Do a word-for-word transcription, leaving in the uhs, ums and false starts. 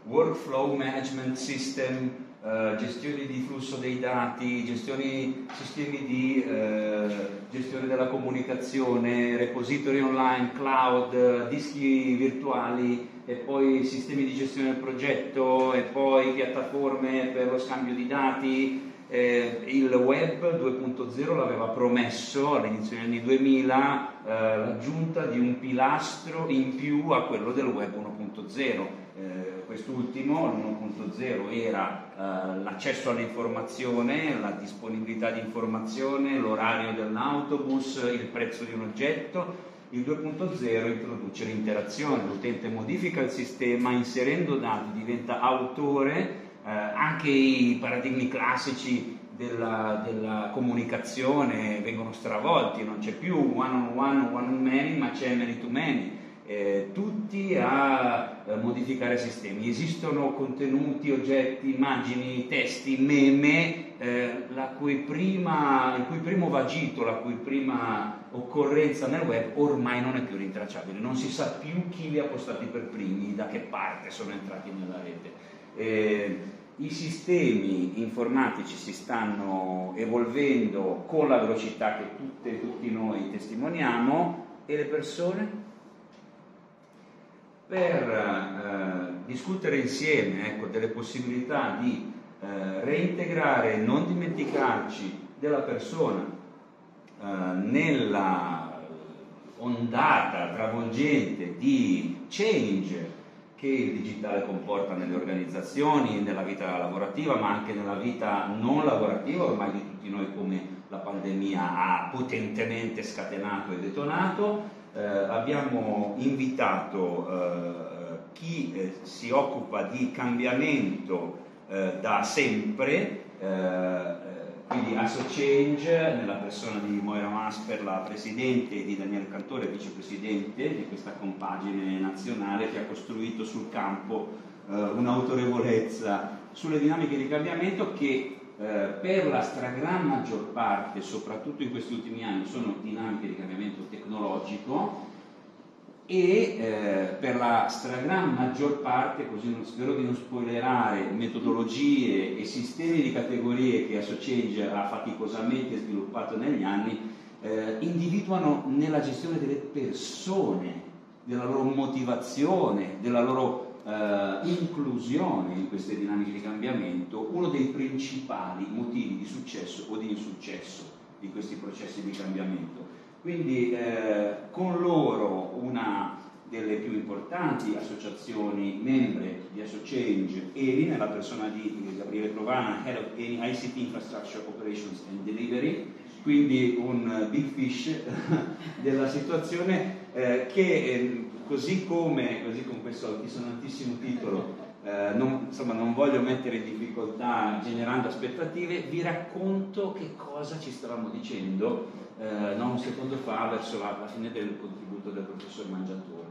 workflow management system, uh, gestione di flusso dei dati, gestioni, sistemi di uh, gestione della comunicazione, repository online, cloud, dischi virtuali, e poi sistemi di gestione del progetto, e poi piattaforme per lo scambio di dati. Eh, il web due punto zero l'aveva promesso all'inizio degli anni duemila eh, l'aggiunta di un pilastro in più a quello del web uno punto zero. Eh, quest'ultimo, l'uno punto zero, era eh, l'accesso all'informazione, la disponibilità di informazione, l'orario dell'autobus, il prezzo di un oggetto. Il due punto zero introduce l'interazione, l'utente modifica il sistema inserendo dati, diventa autore. Eh, anche i paradigmi classici della, della comunicazione vengono stravolti, non c'è più one on one o one on many, ma c'è many to many. Eh, tutti a eh, modificare sistemi. Esistono contenuti, oggetti, immagini, testi, meme, eh, la cui prima, il cui primo vagito, la cui prima occorrenza nel web ormai non è più rintracciabile, non si sa più chi li ha postati per primi, da che parte sono entrati nella rete. Eh, I sistemi informatici si stanno evolvendo con la velocità che tutte e tutti noi testimoniamo, e le persone? Per eh, discutere insieme, ecco, delle possibilità di eh, reintegrare, non dimenticarci della persona eh, nella ondata travolgente di change che il digitale comporta nelle organizzazioni, nella vita lavorativa, ma anche nella vita non lavorativa, ormai di tutti noi, come la pandemia ha potentemente scatenato e detonato. Eh, abbiamo invitato eh, chi eh, si occupa di cambiamento eh, da sempre, eh, quindi AssoChange, nella persona di Moira Masper, la presidente, e di Daniele Cantore, vicepresidente di questa compagine nazionale, che ha costruito sul campo eh, un'autorevolezza sulle dinamiche di cambiamento che eh, per la stragrande maggior parte, soprattutto in questi ultimi anni, sono dinamiche di cambiamento tecnologico, e eh, per la stragrande maggior parte, così non, spero di non spoilerare, metodologie e sistemi di categorie che AssoChange ha faticosamente sviluppato negli anni, eh, individuano nella gestione delle persone, della loro motivazione, della loro eh, inclusione in queste dinamiche di cambiamento, uno dei principali motivi di successo o di insuccesso di questi processi di cambiamento. Quindi eh, con loro una delle più importanti associazioni membre di AssoChange, E L I, nella persona di Gabriele Provana, Head of I C T Infrastructure Operations and Delivery, quindi un big fish della situazione eh, che eh, così come, così con questo altisonantissimo titolo, eh, non, insomma, non voglio mettere in difficoltà generando aspettative, vi racconto che cosa ci stavamo dicendo eh, non un secondo fa, verso la, la fine del contributo del professor Mangiatore.